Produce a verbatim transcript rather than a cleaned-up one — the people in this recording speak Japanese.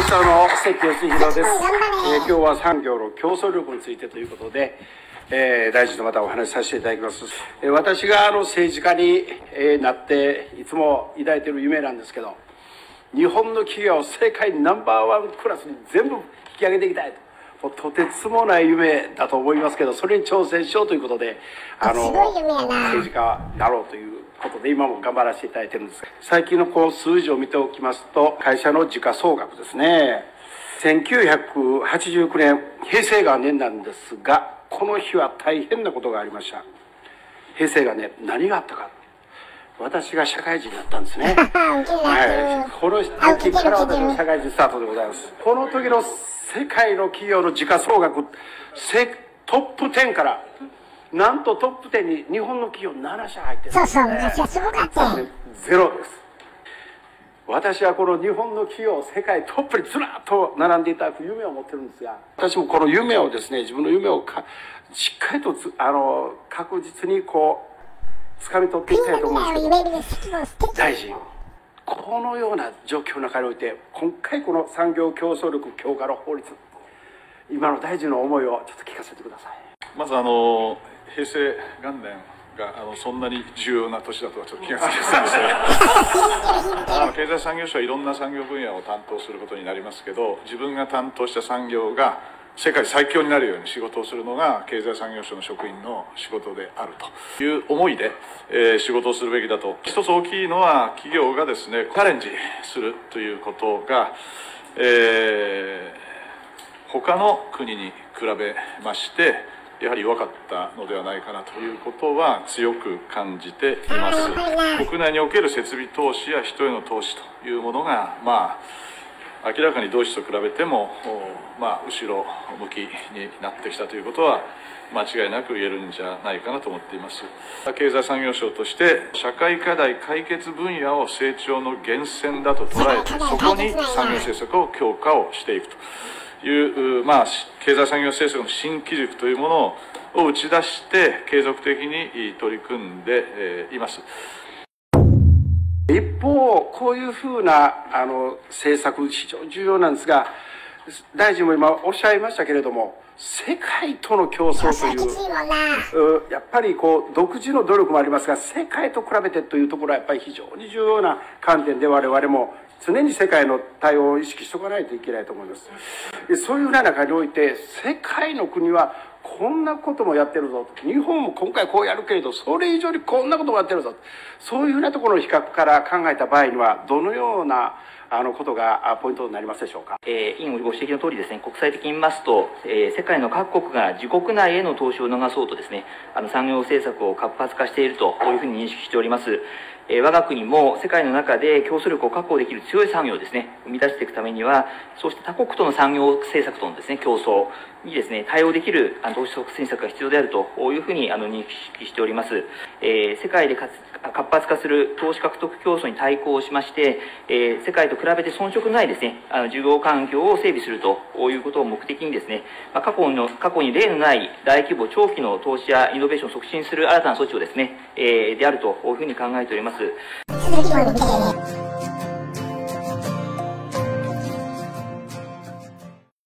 スターの関義弘です。えー、今日は産業の競争力についてということで、えー、大臣とまたお話しさせていただきます。えー、私があの政治家に、えー、なっていつも抱いている夢なんですけど、日本の企業を世界ナンバーワンクラスに全部引き上げていきたいと。とてつもない夢だと思いますけど、それに挑戦しようということで、あの政治家になろうということで今も頑張らせていただいてるんですが、最近のこう数字を見ておきますと、会社の時価総額ですね、せんきゅうひゃくはちじゅうきゅうねん平成元年なんですが、この日は大変なことがありました。平成元年何があったか、私が社会人になったんですね。はい、この時から私の社会人スタートでございます。この時の世界の企業の時価総額トップじゅうからなんとトップじゅうに日本の企業ななしゃ入ってるんですね。そうそう、すごかった。ゼロです。私はこの日本の企業世界トップにずらっと並んでいただく夢を持ってるんですが、私もこの夢をですね、自分の夢をかしっかりとあの確実にこう掴み取っていきたいと思うんですけど、大臣、このような状況の中において、今回この産業競争力強化の法律、今の大臣の思いをちょっと聞かせてください。 まずあの平成元年があのそんなに重要な年だとはちょっと気がつきませんでした経済産業省はいろんな産業分野を担当することになりますけど、自分が担当した産業が世界最強になるように仕事をするのが経済産業省の職員の仕事であるという思いで、えー、仕事をするべきだと。一つ大きいのは企業がですねチャレンジするということが、えー、他の国に比べましてやはり弱かったのではないかなということは強く感じています。国内における設備投資や人への投資というものがまあ明らかに同志と比べても、まあ、後ろ向きになってきたということは間違いなく言えるんじゃないかなと思っています。経済産業省として社会課題解決分野を成長の源泉だと捉えて、そこに産業政策を強化をしていくという、まあ、経済産業政策の新機軸というものを打ち出して継続的に取り組んでいます。 一方、こういうふうなあの政策、非常に重要なんですが、大臣も今おっしゃいましたけれども、世界との競争という、やっぱりこう独自の努力もありますが、世界と比べてというところはやっぱり非常に重要な観点で、我々も常に世界の対応を意識しておかないといけないと思います。そういう中において、世界の国はこんなこともやってるぞと、日本も今回こうやるけれどそれ以上にこんなこともやってるぞ、そういうふうなところの比較から考えた場合にはどのようなあのことがポイントになりますでしょうか。 えー、委員ご指摘の通りですね、国際的に見ますと、えー、世界の各国が自国内への投資を促そうとですね、あの産業政策を活発化しているというふうに認識しております。えー、我が国も世界の中で競争力を確保できる強い産業をですね、生み出していくためには、そうした他国との産業政策とのですね、競争にですね、対応できるあの投資促進策が必要であるというふうにあの認識しております。えー、世界で活発化する投資獲得競争に対抗しまして、えー、世界と比べて遜色ないですね、あの事業環境を整備するということを目的にですね、まあ、過去の、過去に例のない大規模長期の投資やイノベーションを促進する新たな措置をですね、えー、であるというふうに考えております。